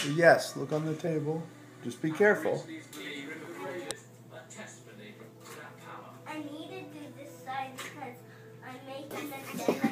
Yes, look on the table. Just be careful. I need to do this side because I'm making the